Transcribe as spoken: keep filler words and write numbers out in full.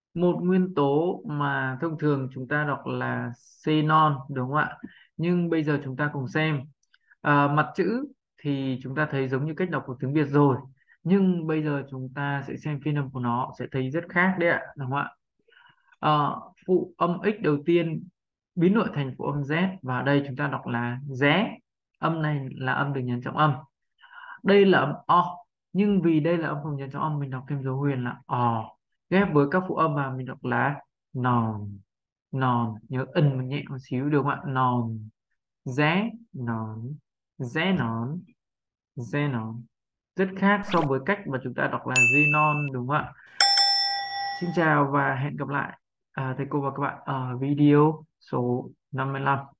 Một nguyên tố mà thông thường chúng ta đọc là xenon đúng không ạ? Nhưng bây giờ chúng ta cùng xem. À, mặt chữ thì chúng ta thấy giống như cách đọc của tiếng Việt rồi, nhưng bây giờ chúng ta sẽ xem phiên âm của nó sẽ thấy rất khác đấy ạ, đúng không ạ? Ờ, phụ âm x đầu tiên biến đổi thành phụ âm z, và ở đây chúng ta đọc là ré. Âm này là âm được nhấn trọng âm. Đây là âm o, nhưng vì đây là âm không nhấn trọng âm, mình đọc thêm dấu huyền là ò, ghép với các phụ âm mà mình đọc là nòn. Nòn, nhớ ân một nhẹ một xíu được không ạ? Nòn, ré nón, ré nón, ré nón. Rất khác so với cách mà chúng ta đọc là Zenon đúng không ạ? Xin chào và hẹn gặp lại à, thầy cô và các bạn ở video số năm mươi lăm.